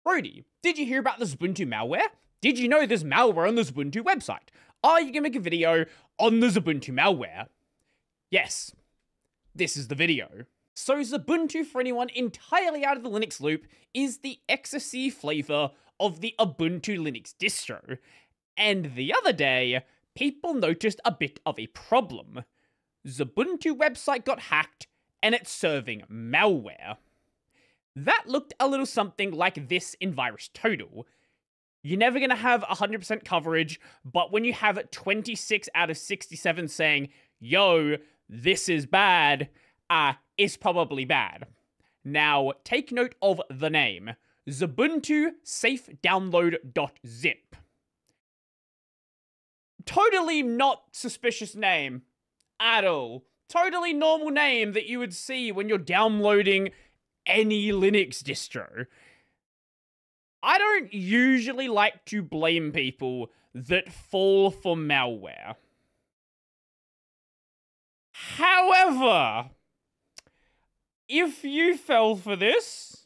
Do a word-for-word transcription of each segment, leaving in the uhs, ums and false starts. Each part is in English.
Brodie, did you hear about the Xubuntu malware? Did you know there's malware on the Xubuntu website? Are you gonna make a video on the Xubuntu malware? Yes, this is the video. So Xubuntu, for anyone entirely out of the Linux loop, is the ecstasy flavor of the Ubuntu Linux distro. And the other day, people noticed a bit of a problem. Xubuntu website got hacked, and it's serving malware. That looked a little something like this in VirusTotal. You're never going to have one hundred percent coverage, but when you have twenty-six out of sixty-seven saying, yo, this is bad, uh, it's probably bad. Now, take note of the name. Xubuntu safe download.zip. Totally not suspicious name at all. Totally normal name that you would see when you're downloading any Linux distro. I don't usually like to blame people that fall for malware. However, if you fell for this,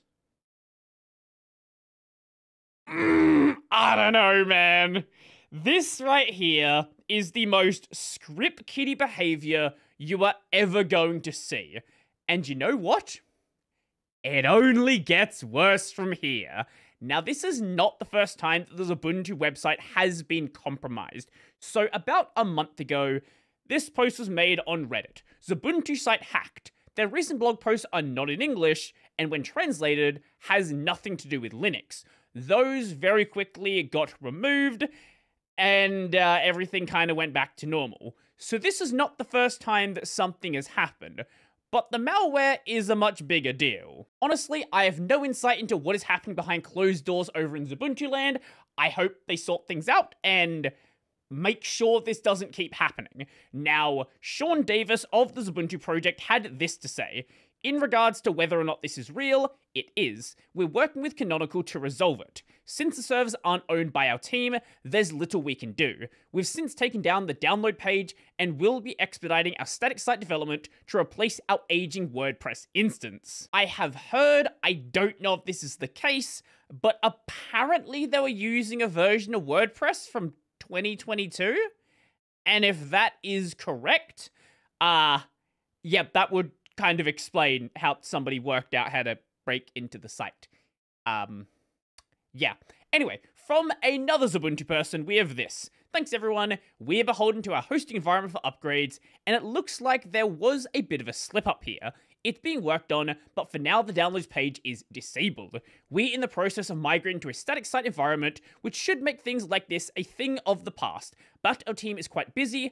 mm, I don't know, man. This right here is the most script kiddie behavior you are ever going to see. And you know what? It only gets worse from here. Now, this is not the first time that the Xubuntu website has been compromised. So, about a month ago, this post was made on Reddit. Xubuntu site hacked. Their recent blog posts are not in English, and when translated, has nothing to do with Linux. Those very quickly got removed, and uh, everything kind of went back to normal. So this is not the first time that something has happened. But the malware is a much bigger deal. Honestly, I have no insight into what is happening behind closed doors over in Xubuntu land. I hope they sort things out and make sure this doesn't keep happening. Now, Sean Davis of the Xubuntu project had this to say. In regards to whether or not this is real, it is. We're working with Canonical to resolve it. Since the servers aren't owned by our team, there's little we can do. We've since taken down the download page and will be expediting our static site development to replace our aging WordPress instance. I have heard, I don't know if this is the case, but apparently they were using a version of WordPress from twenty twenty-two? And if that is correct, uh, yeah, that would kind of explain how somebody worked out how to break into the site. Um, yeah. Anyway, from another Xubuntu person, we have this. Thanks everyone, we're beholden to our hosting environment for upgrades, and it looks like there was a bit of a slip up here. It's being worked on, but for now the downloads page is disabled. We're in the process of migrating to a static site environment, which should make things like this a thing of the past, but our team is quite busy,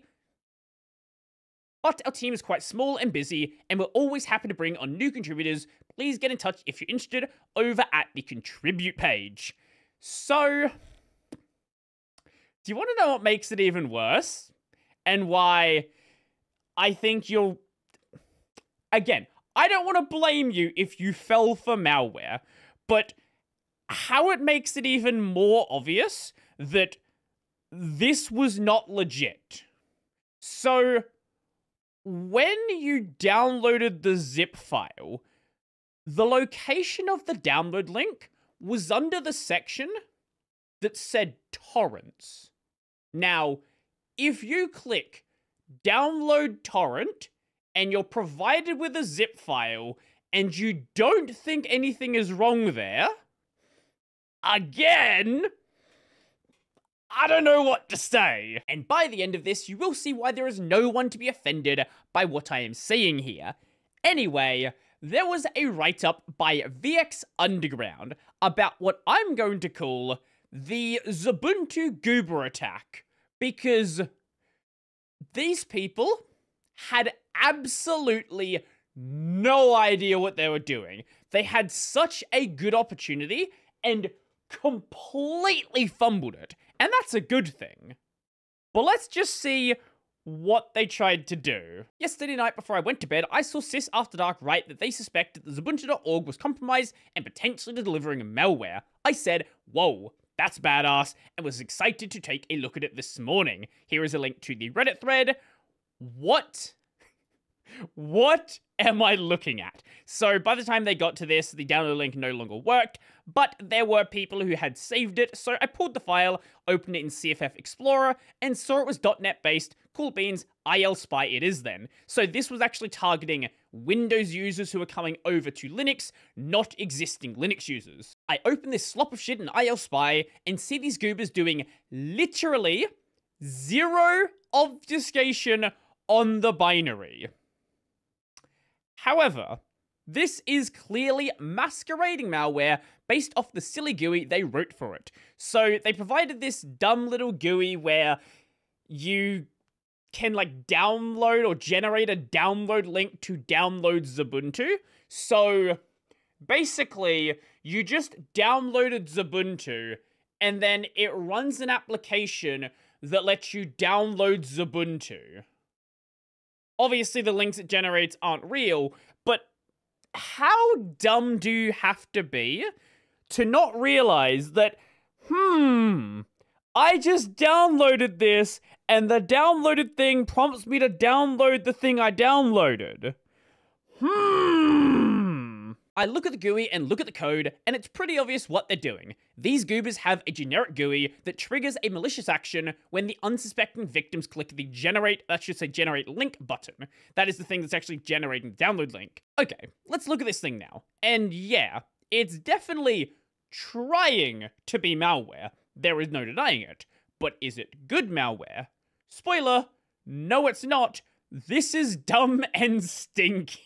But our team is quite small and busy, and we're always happy to bring on new contributors. Please get in touch if you're interested over at the contribute page. So, do you want to know what makes it even worse? And why I think you'll... Again, I don't want to blame you if you fell for malware, but how it makes it even more obvious that this was not legit. So, when you downloaded the zip file, the location of the download link was under the section that said torrents. Now, if you click download torrent and you're provided with a zip file and you don't think anything is wrong there, again, I don't know what to say. And by the end of this, you will see why there is no one to be offended by what I am saying here. Anyway, there was a write-up by V X Underground about what I'm going to call the Xubuntu Goober attack, because these people had absolutely no idea what they were doing. They had such a good opportunity and completely fumbled it. And that's a good thing. But let's just see what they tried to do. Yesterday night before I went to bed, I saw Sys After Dark write that they suspected that Xubuntu dot org was compromised and potentially delivering malware. I said, whoa, that's badass, and was excited to take a look at it this morning. Here is a link to the Reddit thread. What? What am I looking at? So by the time they got to this, the download link no longer worked, but there were people who had saved it, so I pulled the file, opened it in C F F Explorer, and saw it was .NET based. Cool beans, I L Spy it is then. So this was actually targeting Windows users who were coming over to Linux, not existing Linux users. I open this slop of shit in I L Spy and see these goobers doing literally zero obfuscation on the binary. However, this is clearly masquerading malware based off the silly G U I they wrote for it. So they provided this dumb little G U I where you can like download or generate a download link to download Xubuntu. So basically, you just downloaded Xubuntu and then it runs an application that lets you download Xubuntu. Obviously, the links it generates aren't real, but how dumb do you have to be to not realize that, hmm, I just downloaded this, and the downloaded thing prompts me to download the thing I downloaded? Hmm. I look at the G U I and look at the code, and it's pretty obvious what they're doing. These goobers have a generic G U I that triggers a malicious action when the unsuspecting victims click the generate, that should say generate link button. That is the thing that's actually generating the download link. Okay, let's look at this thing now. And yeah, it's definitely trying to be malware. There is no denying it. But is it good malware? Spoiler, no it's not. This is dumb and stinky.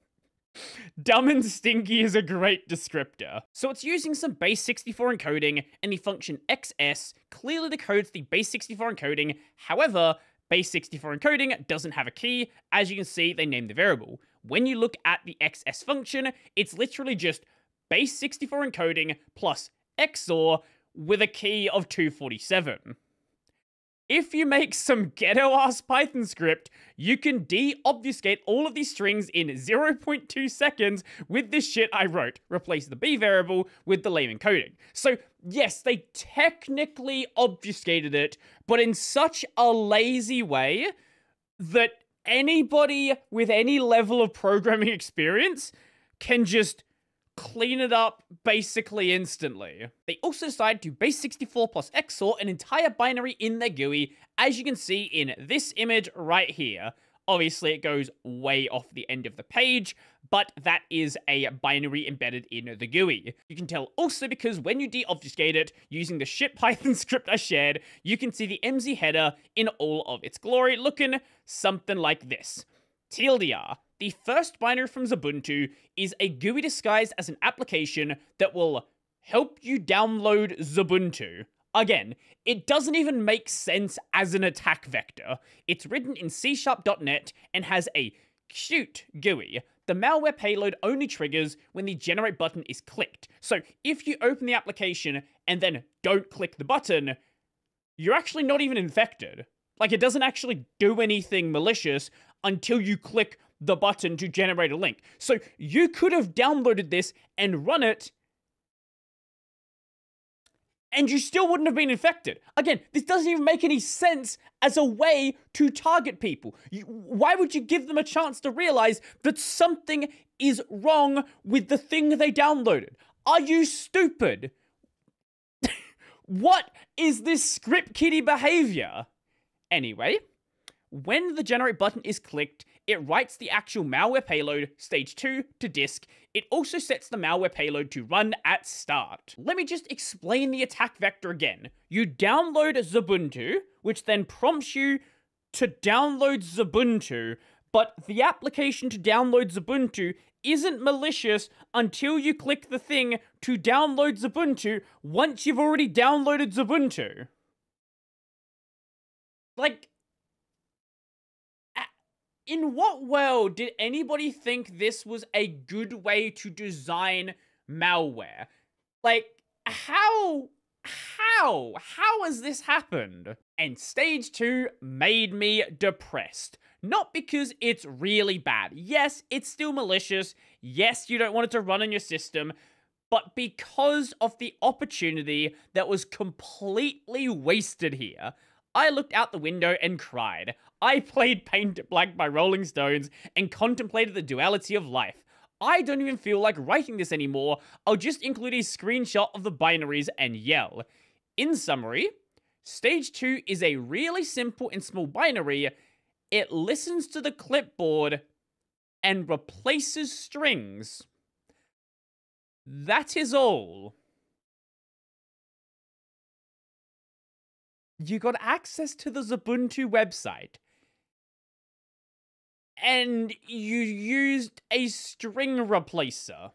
Dumb and stinky is a great descriptor. So it's using some base sixty-four encoding, and the function X S clearly decodes the base sixty-four encoding. However, base sixty-four encoding doesn't have a key. As you can see, they named the variable. When you look at the X S function, it's literally just base sixty-four encoding plus X O R with a key of two forty-seven. If you make some ghetto-ass Python script, you can de-obfuscate all of these strings in zero point two seconds with this shit I wrote. Replace the B variable with the lame encoding. So, yes, they technically obfuscated it, but in such a lazy way that anybody with any level of programming experience can just clean it up basically instantly. They also decided to base sixty-four plus X O R an entire binary in their G U I, as you can see in this image right here. Obviously, it goes way off the end of the page, but that is a binary embedded in the G U I. You can tell also because when you de-obfuscate it using the shit Python script I shared, you can see the M Z header in all of its glory, looking something like this. T L D R. The first binary from Xubuntu is a G U I disguised as an application that will help you download Xubuntu. Again, it doesn't even make sense as an attack vector. It's written in C sharp dot net and has a cute G U I. The malware payload only triggers when the generate button is clicked. So if you open the application and then don't click the button, you're actually not even infected. Like, it doesn't actually do anything malicious until you click the button to generate a link. So you could have downloaded this and run it, and you still wouldn't have been infected. Again, this doesn't even make any sense as a way to target people. You, why would you give them a chance to realize that something is wrong with the thing they downloaded? Are you stupid? What is this script kiddie behavior? Anyway, when the generate button is clicked, it writes the actual malware payload, stage two, to disk. It also sets the malware payload to run at start. Let me just explain the attack vector again. You download Xubuntu, which then prompts you to download Xubuntu, but the application to download Xubuntu isn't malicious until you click the thing to download Xubuntu once you've already downloaded Xubuntu. Like, in what world did anybody think this was a good way to design malware? Like, how, how, how has this happened? And stage two made me depressed. Not because it's really bad. Yes, it's still malicious. Yes, you don't want it to run on your system. But because of the opportunity that was completely wasted here. I looked out the window and cried. I played Paint Black by Rolling Stones and contemplated the duality of life. I don't even feel like writing this anymore. I'll just include a screenshot of the binaries and yell. In summary, stage two is a really simple and small binary. It listens to the clipboard and replaces strings. That is all. You got access to the Xubuntu website. And you used a string replacer.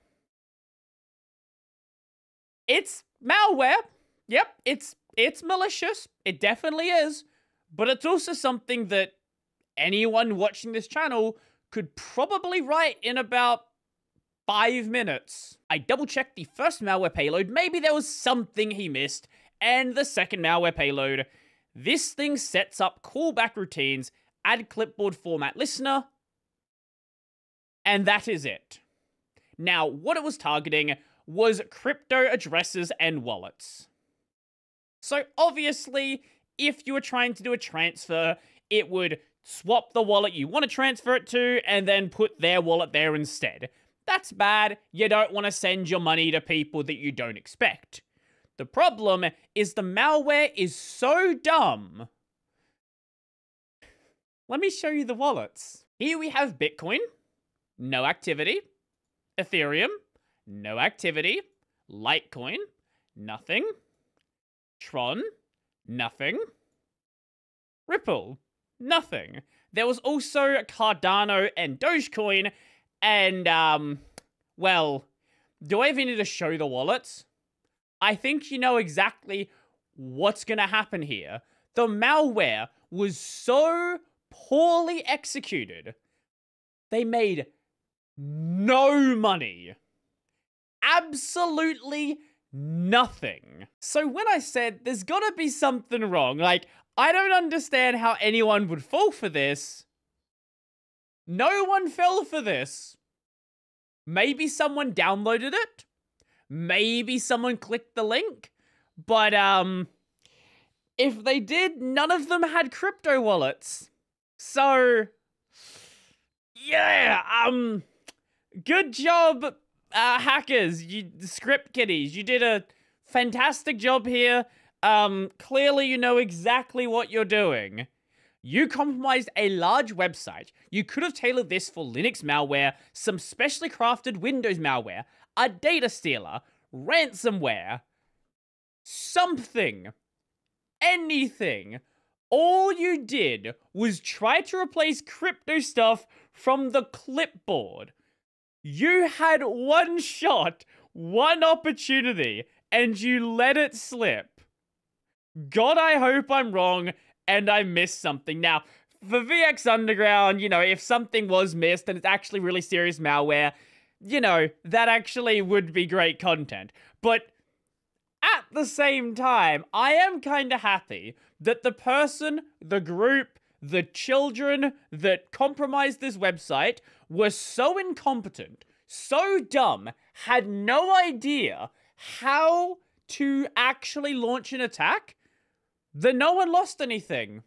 It's malware. Yep, it's it's malicious. It definitely is. But it's also something that anyone watching this channel could probably write in about five minutes. I double-checked the first malware payload. Maybe there was something he missed. And the second malware payload. This thing sets up callback routines, add clipboard format listener, and that is it. Now, what it was targeting was crypto addresses and wallets. So obviously, if you were trying to do a transfer, it would swap the wallet you want to transfer it to and then put their wallet there instead. That's bad. You don't want to send your money to people that you don't expect. The problem is the malware is so dumb. Let me show you the wallets. Here we have Bitcoin, no activity. Ethereum, no activity. Litecoin, nothing. Tron, nothing. Ripple, nothing. There was also Cardano and Dogecoin, and, um, well, do I even need to show the wallets? I think you know exactly what's gonna happen here. The malware was so poorly executed, they made no money. Absolutely nothing. So when I said there's gotta be something wrong, like, I don't understand how anyone would fall for this. No one fell for this. Maybe someone downloaded it. Maybe someone clicked the link. But, um, if they did, none of them had crypto wallets. So, yeah, um, good job, uh, hackers, you script kiddies. You did a fantastic job here. Um, clearly you know exactly what you're doing. You compromised a large website. You could have tailored this for Linux malware, some specially crafted Windows malware, a data stealer, ransomware, something, anything. All you did was try to replace crypto stuff from the clipboard. You had one shot, one opportunity, and you let it slip. God, I hope I'm wrong and I missed something. Now, for V X Underground, you know, if something was missed and it's actually really serious malware, you know, that actually would be great content. But at the same time, I am kind of happy that the person, the group, the children that compromised this website were so incompetent, so dumb, had no idea how to actually launch an attack, that no one lost anything.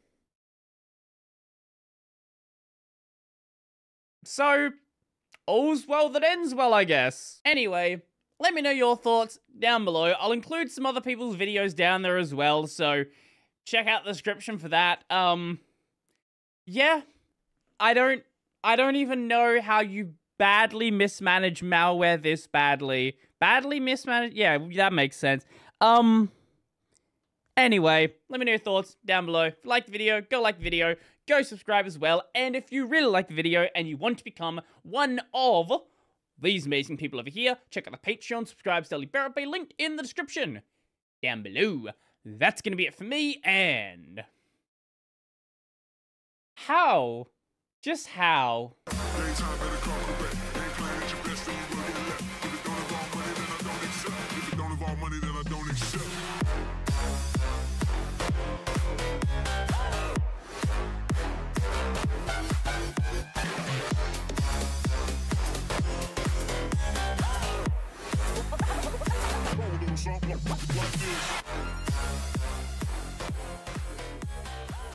So, all's well that ends well, I guess. Anyway, let me know your thoughts down below. I'll include some other people's videos down there as well, so check out the description for that. Um, yeah, I don't, I don't even know how you badly mismanage malware this badly. Badly mismanage? Yeah, that makes sense. Um, anyway, let me know your thoughts down below. If you like the video, go like the video, go subscribe as well, and if you really like the video and you want to become one of these amazing people over here, check out the Patreon, subscribe, Daily Barrett Bay, linked in the description down below. That's gonna be it for me, and how? Just how?